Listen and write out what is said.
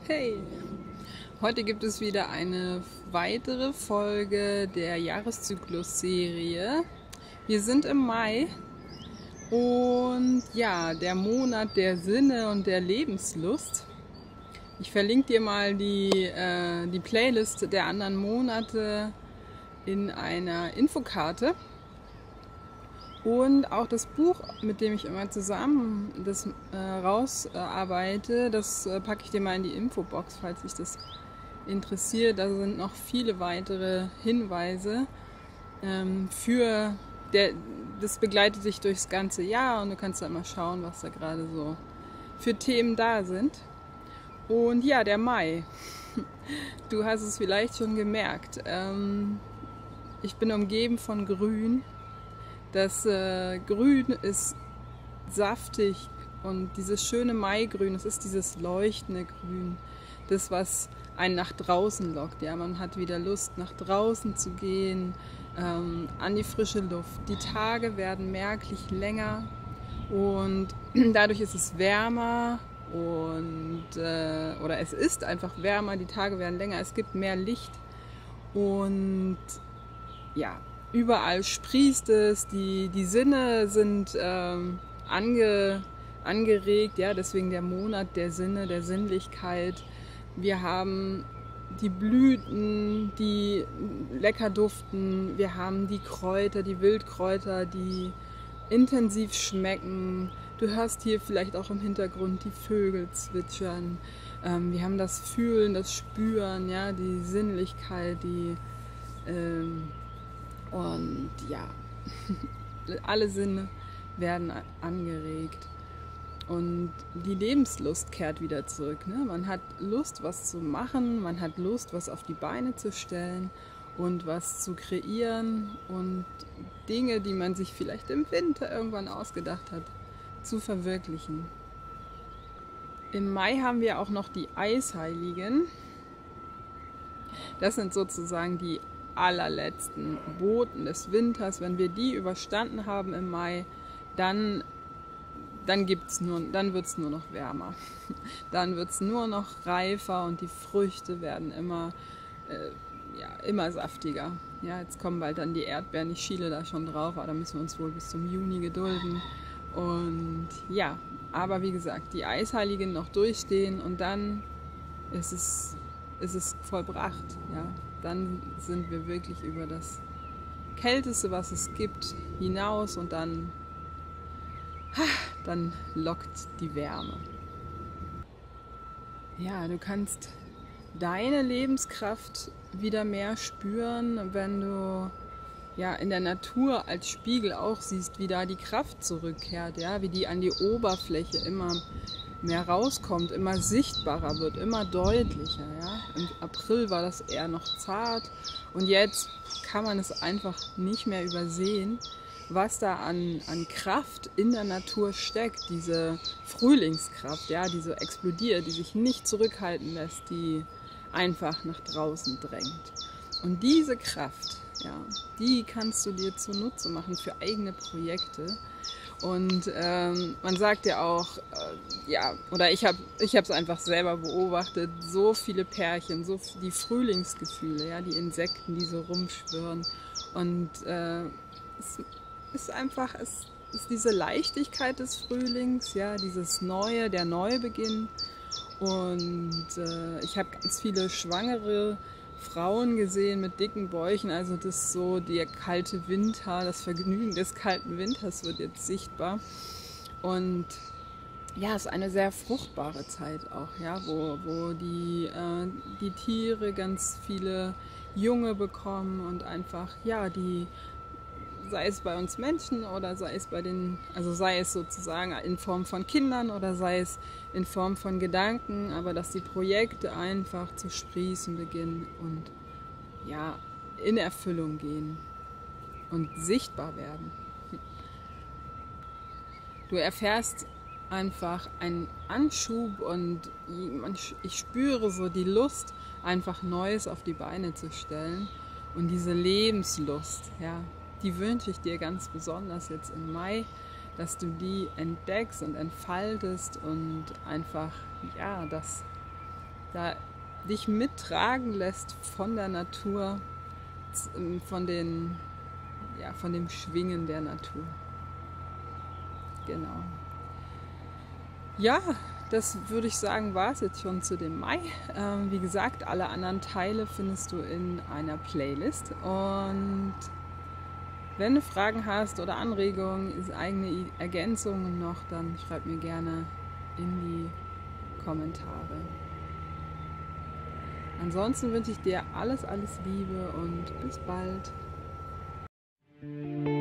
Hey, heute gibt es wieder eine weitere Folge der Jahreszyklus-Serie. Wir sind im Mai und ja, der Monat der Sinne und der Lebenslust. Ich verlinke dir mal die Playlist der anderen Monate in einer Infokarte. Und auch das Buch, mit dem ich immer zusammen das rausarbeite, das packe ich dir mal in die Infobox, falls dich das interessiert. Da sind noch viele weitere Hinweise das begleitet dich durchs ganze Jahr und du kannst da immer schauen, was da gerade so für Themen da sind. Und ja, der Mai. Du hast es vielleicht schon gemerkt. Ich bin umgeben von Grün. Das Grün ist saftig und dieses schöne Maigrün, das ist dieses leuchtende Grün, das, was einen nach draußen lockt. Ja, man hat wieder Lust, nach draußen zu gehen, an die frische Luft. Die Tage werden merklich länger und dadurch ist es wärmer oder es ist einfach wärmer, die Tage werden länger, es gibt mehr Licht und ja, überall sprießt es, die Sinne sind angeregt, ja, deswegen der Monat der Sinne, der Sinnlichkeit. Wir haben die Blüten, die lecker duften, wir haben die Kräuter, die Wildkräuter, die intensiv schmecken. Du hörst hier vielleicht auch im Hintergrund die Vögel zwitschern. Wir haben das Fühlen, das Spüren, ja, die Sinnlichkeit, und ja, alle Sinne werden angeregt und die Lebenslust kehrt wieder zurück. Ne? Man hat Lust, was zu machen, man hat Lust, was auf die Beine zu stellen und was zu kreieren und Dinge, die man sich vielleicht im Winter irgendwann ausgedacht hat, zu verwirklichen. Im Mai haben wir auch noch die Eisheiligen. Das sind sozusagen die allerletzten Boten des Winters. Wenn wir die überstanden haben im Mai, dann wird es nur noch wärmer. Dann wird es nur noch reifer und die Früchte werden immer saftiger. Ja, jetzt kommen bald dann die Erdbeeren, ich schiele da schon drauf, aber da müssen wir uns wohl bis zum Juni gedulden. Und ja, aber wie gesagt, die Eisheiligen noch durchstehen und dann ist es vollbracht. Ja. Dann sind wir wirklich über das Kälteste, was es gibt, hinaus und dann lockt die Wärme. Ja, du kannst deine Lebenskraft wieder mehr spüren, wenn du ja in der Natur als Spiegel auch siehst, wie da die Kraft zurückkehrt, ja, wie die an die Oberfläche immer mehr rauskommt, immer sichtbarer wird, immer deutlicher. Ja? Im April war das eher noch zart und jetzt kann man es einfach nicht mehr übersehen, was da an Kraft in der Natur steckt, diese Frühlingskraft, ja, die so explodiert, die sich nicht zurückhalten lässt, die einfach nach draußen drängt. Und diese Kraft, ja, die kannst du dir zunutze machen für eigene Projekte. Und man sagt ja auch, oder ich habe es einfach selber beobachtet, so viele Pärchen, die Frühlingsgefühle, ja, die Insekten, die so rumschwirren. Und es ist diese Leichtigkeit des Frühlings, ja, dieses Neue, der Neubeginn. Und ich habe ganz viele schwangere Frauen gesehen mit dicken Bäuchen, also das so der kalte Winter, das Vergnügen des kalten Winters wird jetzt sichtbar. Und ja, es ist eine sehr fruchtbare Zeit auch, ja, wo die Tiere ganz viele Junge bekommen und einfach, ja, sei es bei uns Menschen oder sei es sozusagen in Form von Kindern oder sei es in Form von Gedanken, aber dass die Projekte einfach zu sprießen beginnen und ja, in Erfüllung gehen und sichtbar werden. Du erfährst einfach einen Anschub und ich spüre so die Lust, einfach Neues auf die Beine zu stellen und diese Lebenslust, ja, die wünsche ich dir ganz besonders jetzt im Mai, dass du die entdeckst und entfaltest und einfach, ja, das da dich mittragen lässt von der Natur, von dem Schwingen der Natur. Genau. Ja, das würde ich sagen, war es jetzt schon zu dem Mai. Wie gesagt, alle anderen Teile findest du in einer Playlist. Und wenn du Fragen hast oder Anregungen, eigene Ergänzungen noch, dann schreib mir gerne in die Kommentare. Ansonsten wünsche ich dir alles Liebe und bis bald.